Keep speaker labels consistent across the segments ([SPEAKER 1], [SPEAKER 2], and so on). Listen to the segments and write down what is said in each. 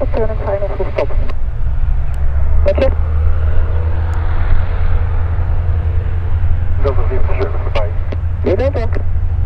[SPEAKER 1] op turn en final full stop. Wat je?
[SPEAKER 2] Delta 7 voorbij.
[SPEAKER 1] Je bent ook.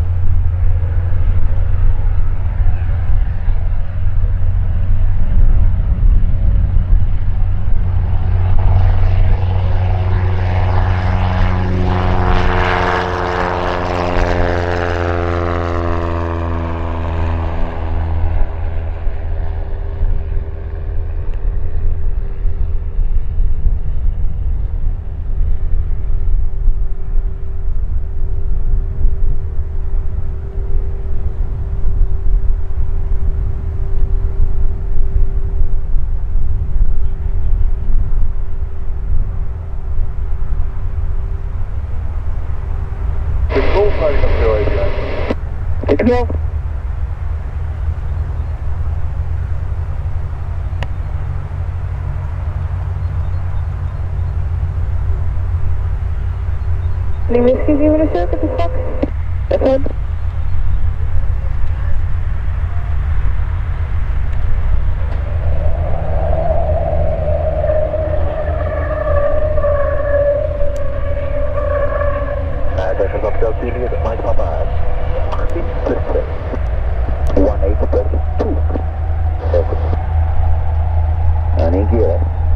[SPEAKER 1] Dankjewel. Die whisky zien we de circuit is vak. Dat is het.
[SPEAKER 2] Deze is op Delta 4, mijn papa. 18 plus 2. 18 plus 2. Heel goed. En één keer.